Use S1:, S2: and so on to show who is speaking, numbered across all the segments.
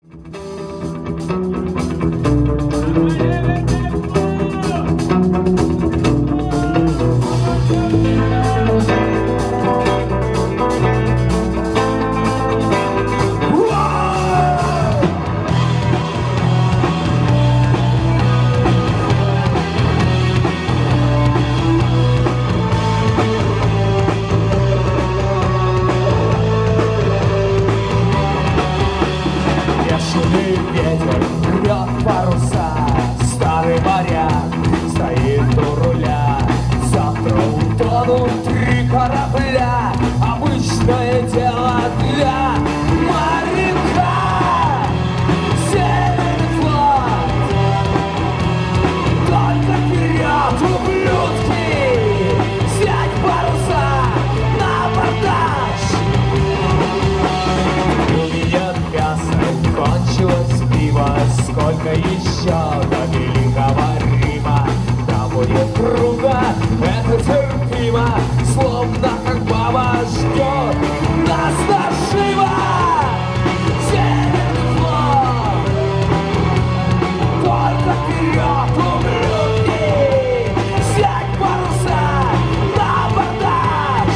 S1: Ветер рвет паруса, старый моряк стоит у руля. Завтра утонут 3 корабля, обычное дело для моряка. Северный флот, только вперед, ублюдки, снять паруса на абордаж. Увидят мясо, кончилось пиво, сколько еще до Великого Рима. Да будет трудно, это терпимо, словно как баба ждет нас наживо. Северный флот, только вперед, ублюдки, снять паруса на абордаж.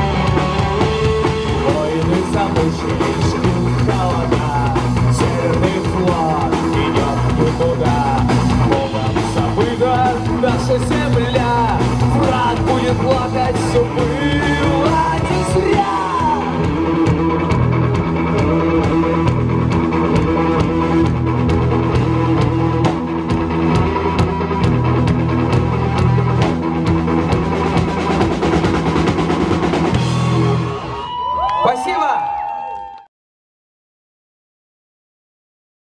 S1: Воины замучились, ждут холода, Северный флот идет туда. Богом забыта наша земля, враг будет плакать, все было не зря. Спасибо!